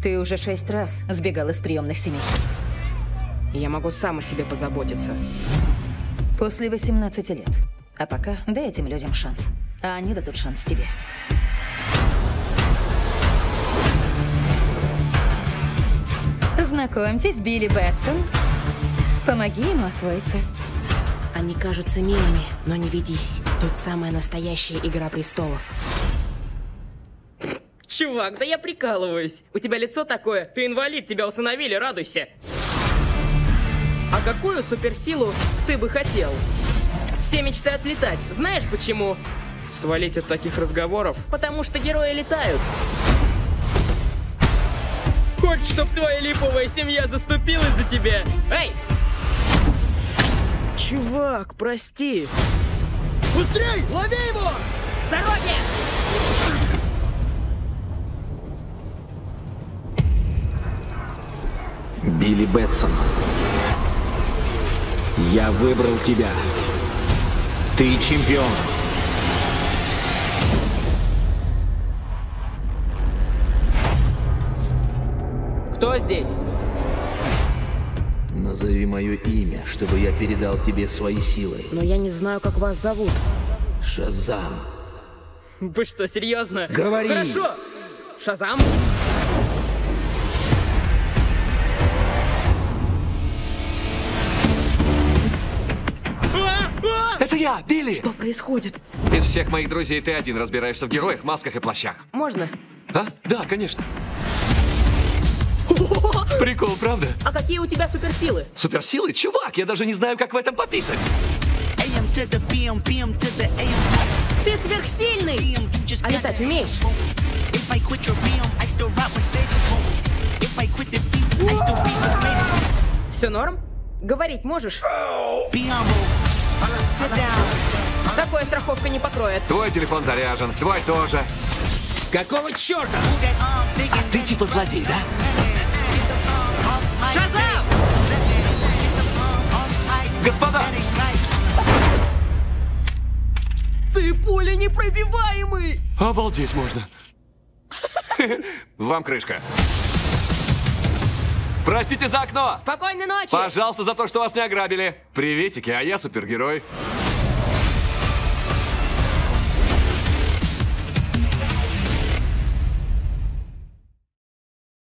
Ты уже 6 раз сбегал из приемных семей. Я могу сам о себе позаботиться. После 18 лет. А пока дай этим людям шанс. А они дадут шанс тебе. Знакомьтесь, Билли Бэтсон. Помоги ему освоиться. Они кажутся милыми, но не ведись. Тут самая настоящая Игра престолов. Чувак, да я прикалываюсь. У тебя лицо такое, ты инвалид, тебя усыновили, радуйся. А какую суперсилу ты бы хотел? Все мечтают летать. Знаешь почему? Свалить от таких разговоров? Потому что герои летают. Хочешь, чтоб твоя липовая семья заступилась за тебя? Эй! Чувак, прости. Быстрей, лови его! С дороги! Билли Бэтсон, я выбрал тебя. Ты чемпион. Кто здесь? Назови мое имя, чтобы я передал тебе свои силы. Но я не знаю, как вас зовут. Шазам. Вы что, серьезно? Говори! Хорошо! Шазам? Это я, Билли! Что происходит? Из всех моих друзей ты один разбираешься в героях, масках и плащах. Можно? А? Да, конечно. Прикол, правда? А какие у тебя суперсилы? Суперсилы? Чувак, я даже не знаю, как в этом пописать. Ты сверхсильный! А летать умеешь? Все норм? Говорить можешь? Такое страховка не покроет. Твой телефон заряжен, твой тоже. Какого черта? А ты типа злодей, да? Шазам! Господа! Ты пуля непробиваемый! Обалдеть можно. Вам крышка. Простите за окно! Спокойной ночи! Пожалуйста, за то, что вас не ограбили. Приветики, а я супергерой.